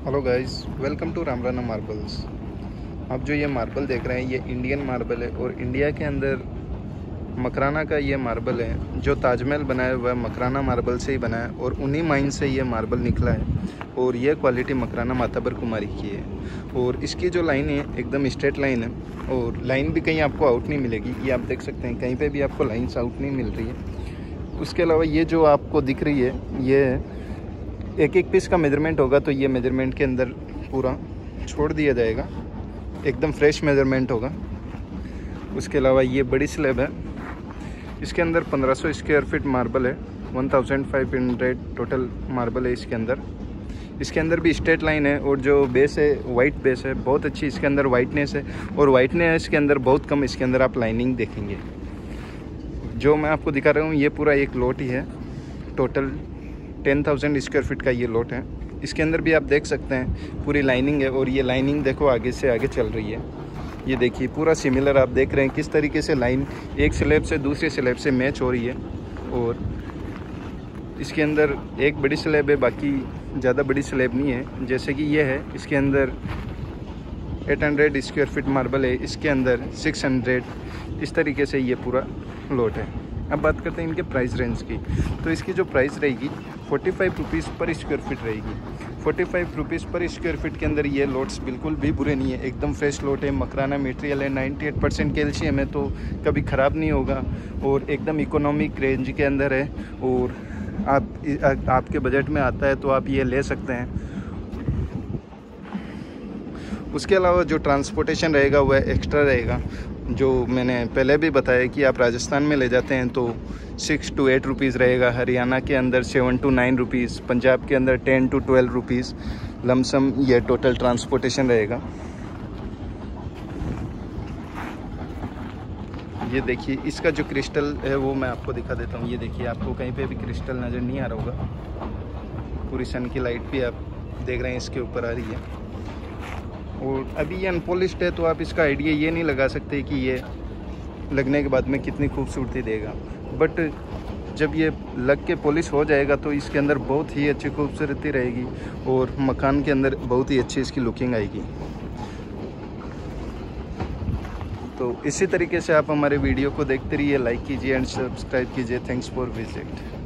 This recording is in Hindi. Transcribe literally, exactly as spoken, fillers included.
Hello guys, welcome to Ramrana Marbles. आप जो ये मार्बल देख रहे हैं ये इंडियन मार्बल है और इंडिया के अंदर मकराना का ये मार्बल है। जो ताजमहल बनाया हुआ है मकराना मार्बल से ही बना है और उन्हीं माइन से ये मार्बल निकला है और ये क्वालिटी मकराना मातबर कुमारी की है। और इसकी जो लाइन है एकदम स्ट्रेट लाइन है और लाइन भी कहीं आपको आउट नहीं मिलेगी। ये आप देख सकते हैं, कहीं पर भी आपको लाइन्स आउट नहीं मिल रही है। उसके अलावा ये जो आपको दिख रही है ये एक एक पीस का मेजरमेंट होगा, तो ये मेजरमेंट के अंदर पूरा छोड़ दिया जाएगा, एकदम फ्रेश मेजरमेंट होगा। उसके अलावा ये बड़ी स्लैब है, इसके अंदर पंद्रह सौ स्क्वायर फीट मार्बल है, पंद्रह सौ टोटल मार्बल है इसके अंदर। इसके अंदर भी स्ट्रेट लाइन है और जो बेस है वाइट बेस है, बहुत अच्छी इसके अंदर वाइटनेस है और वाइटनेस इसके अंदर बहुत कम, इसके अंदर आप लाइनिंग देखेंगे। जो मैं आपको दिखा रहा हूँ ये पूरा एक लॉट ही है, total ten thousand square feet का ये लॉट है। इसके अंदर भी आप देख सकते हैं पूरी लाइनिंग है और ये लाइनिंग देखो आगे से आगे चल रही है। ये देखिए पूरा सिमिलर आप देख रहे हैं किस तरीके से लाइन एक स्लैब से दूसरी स्लैब से मैच हो रही है। और इसके अंदर एक बड़ी स्लैब है, बाकी ज़्यादा बड़ी स्लैब नहीं है। जैसे कि ये है, इसके अंदर आठ सौ स्क्वायर फीट मार्बल है, इसके अंदर छह सौ, इस तरीके से ये पूरा लॉट है। अब बात करते हैं इनके प्राइस रेंज की। तो इसकी जो प्राइस रहेगी forty five rupees per square feet रहेगी। Forty five rupees per square feet के अंदर ये लोट्स बिल्कुल भी बुरे नहीं है, एकदम फ्रेश लोट है। मकराना मटेरियल है, अट्ठानवे परसेंट कैल्शियम है, तो कभी ख़राब नहीं होगा और एकदम इकोनॉमिक रेंज के अंदर है। और आप आपके बजट में आता है तो आप ये ले सकते हैं। उसके अलावा जो ट्रांसपोर्टेशन रहेगा वह एक्स्ट्रा रहेगा। जो मैंने पहले भी बताया कि आप राजस्थान में ले जाते हैं तो सिक्स टू एट रुपीज़ रहेगा, हरियाणा के अंदर seven to nine rupees, Punjab के अंदर ten to twelve rupees lump sum ये टोटल ट्रांसपोर्टेशन रहेगा। ये देखिए इसका जो क्रिस्टल है वो मैं आपको दिखा देता हूँ। ये देखिए आपको कहीं पे भी क्रिस्टल नज़र नहीं आ रहा होगा, पूरी सन की लाइट भी आप देख रहे हैं इसके ऊपर आ रही है। और अभी ये अनपॉलिश्ड है तो आप इसका आइडिया ये नहीं लगा सकते कि ये लगने के बाद में कितनी खूबसूरती देगा, बट जब ये लग के पॉलिश हो जाएगा तो इसके अंदर बहुत ही अच्छी खूबसूरती रहेगी और मकान के अंदर बहुत ही अच्छी इसकी लुकिंग आएगी। तो इसी तरीके से आप हमारे वीडियो को देखते रहिए, लाइक कीजिए एंड सब्सक्राइब कीजिए। Thanks for visit.